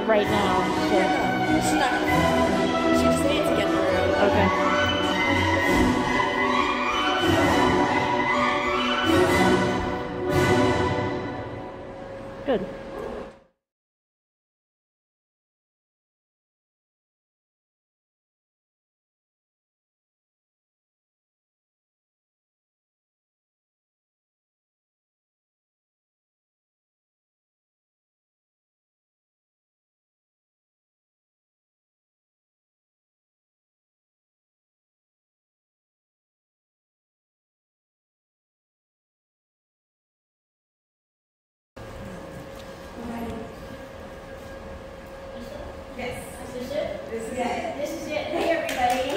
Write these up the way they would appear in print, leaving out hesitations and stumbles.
right now. So. Yeah, no, she's not. She just needs to get through. Okay. Good. Yes. This is it? This is it. This is it. Hey, everybody.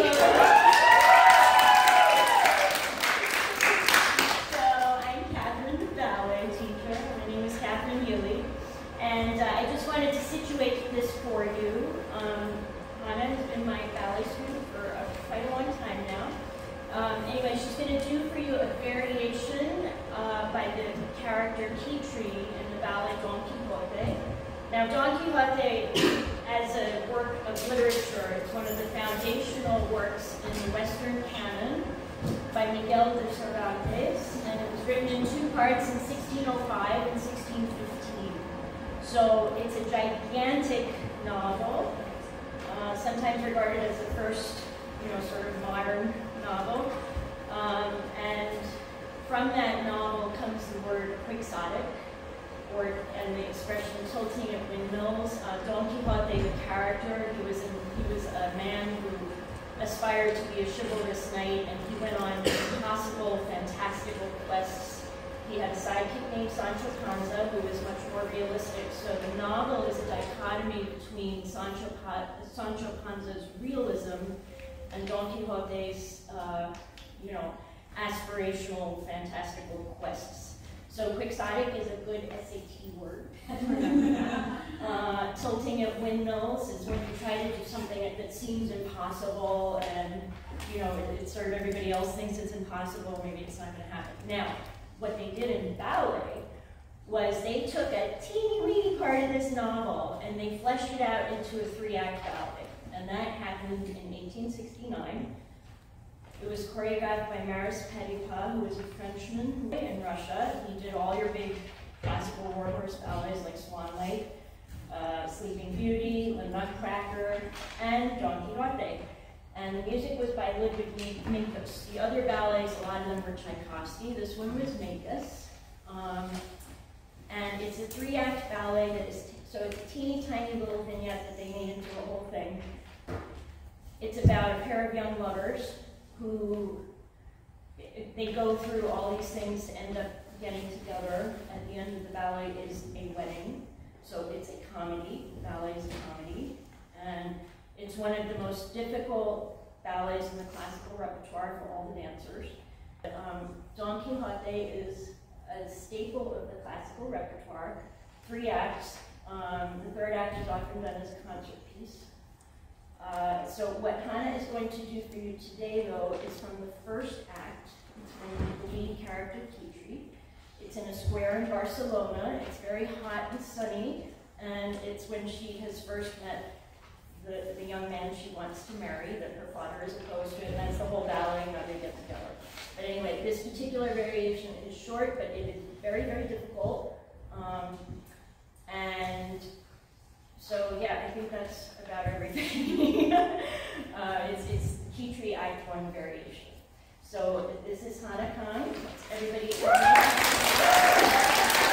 So, I'm Katherine, the ballet teacher. My name is Katherine Healy. And I just wanted to situate this for you. Hannah has been my ballet student for quite a long time now. Anyway, she's going to do for you a variation by the character Kitri in the ballet Don Quixote. Now, Don Quixote, as a work of literature, it's one of the foundational works in the Western canon by Miguel de Cervantes, and it was written in two parts in 1605 and 1615. So it's a gigantic novel, sometimes regarded as the first, sort of modern novel. And from that novel comes the word quixotic, and the expression tilting at windmills. Don Quixote, the character, he was a man who aspired to be a chivalrous knight, and he went on impossible, fantastical quests. He had a sidekick named Sancho Panza, who was much more realistic. So the novel is a dichotomy between Sancho Panza's realism and Don Quixote's, aspirational, fantastical quests. So quixotic is a good SAT word. Tilting at windmills is when you try to do something that seems impossible, and it's sort of everybody else thinks it's impossible, maybe it's not going to happen. Now, what they did in ballet was they took a teeny-weeny part of this novel and they fleshed it out into a 3-act ballet. And that happened in 1869. It was choreographed by Maris Petipa, who was a Frenchman in Russia. He did all your big classical warhorse ballets like Swan Lake, Sleeping Beauty, The Nutcracker, and Don Quixote. And the music was by Ludwig Minkus. The other ballets, a lot of them were Tchaikovsky. This one was Minkus. And it's a 3-act ballet that is, so it's a teeny tiny little vignette that they made into a whole thing. It's about a pair of young lovers who, they go through all these things to end up getting together. At the end of the ballet is a wedding. So it's a comedy. The ballet is a comedy. And it's one of the most difficult ballets in the classical repertoire for all the dancers. Don Quixote is a staple of the classical repertoire. 3 acts. The 3rd act is often done as a concert piece. So what Hannah is going to do for you today, though, is from the 1st act. It's from the lead character, Kitri. It's in a square in Barcelona. It's very hot and sunny, and it's when she has first met the young man she wants to marry that her father is opposed to, and that's the whole ballet and how they get together. But anyway, this particular variation is short, but it is very, very difficult. And so, yeah, I think that's about everything. It's Kitri Act I variation. So this is Hannah Khan. Everybody.